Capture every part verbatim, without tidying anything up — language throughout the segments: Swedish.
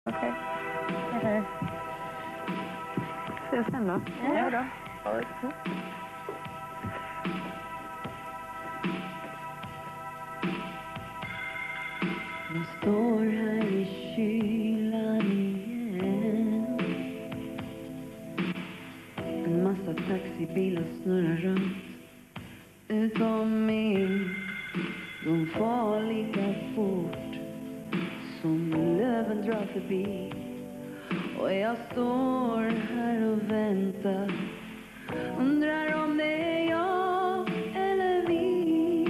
Okej. Okay. Ses sen då. Ja, ja då. Ja. Jag står här i kylan igen. En massa taxibilar snurrar runt. Utom min, de far lika fort som löven drar förbi. Och jag står här och väntar. Undrar om det är jag eller vi.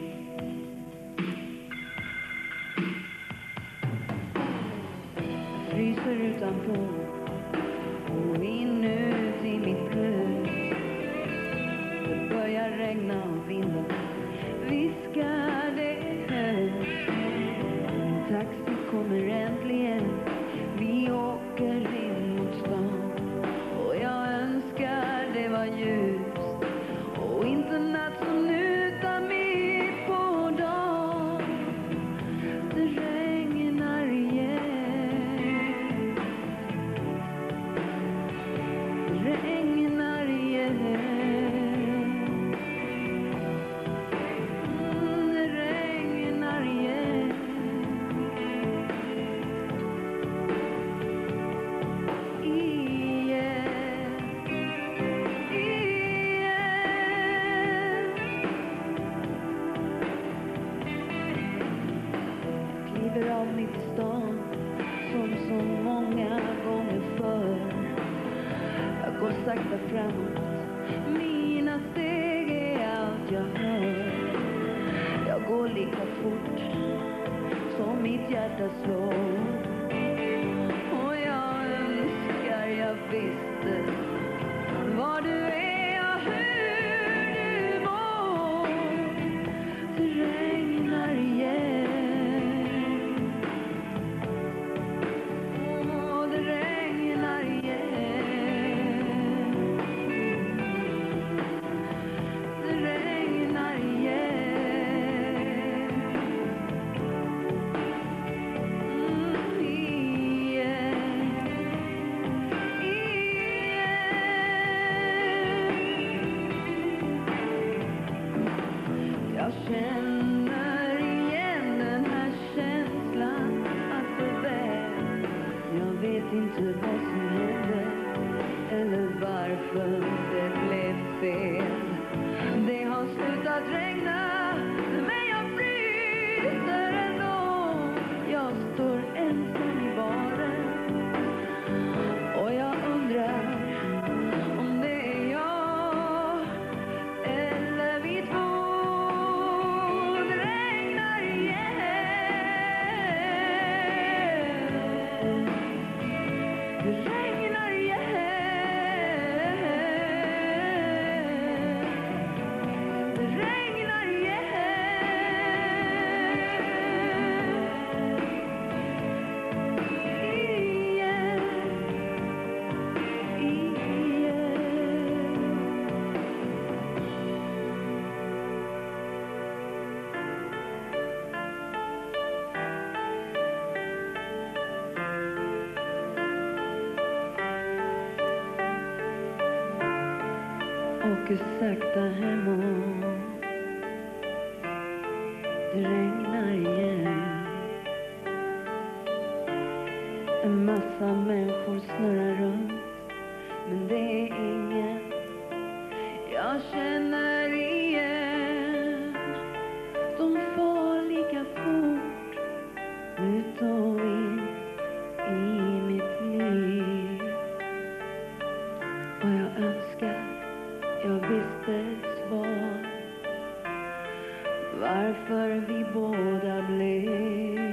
Jag fryser utanpå och inuti mitt bröst. Det börjar regna och vinden viskar det högt. Taxi kommer äntligen. Vi åker in mot stan. Och jag önskar det var ljust och inte natt som nu tar mitt på dagen. Det regnar igen. Det regnar igen. Mm, det regnar igen. Av mitt i stan som så många gånger förr. Jag går sakta framåt. Mina steg är allt jag hör. Jag går lika fort som mitt hjärta slår. Och jag önskar jag visste var du är och hur du mår. Det regnar igen. Jag känner igen den här känslan alltför väl. Jag vet inte vad som hände eller varför det blev fel. Det har slutat regna men jag fryser ändå. Jag står ensam i baren och jag undrar om det är jag eller vi två. Det regnar igen. Det regnar igen. Igen. Igen. Åker sakta hemåt. Det regnar igen. En massa människor snurrar runt. Men det är ingen jag känner igen. De far lika fort ut och in i mitt liv. Och jag önskar jag visste ett svar varför vi båda blev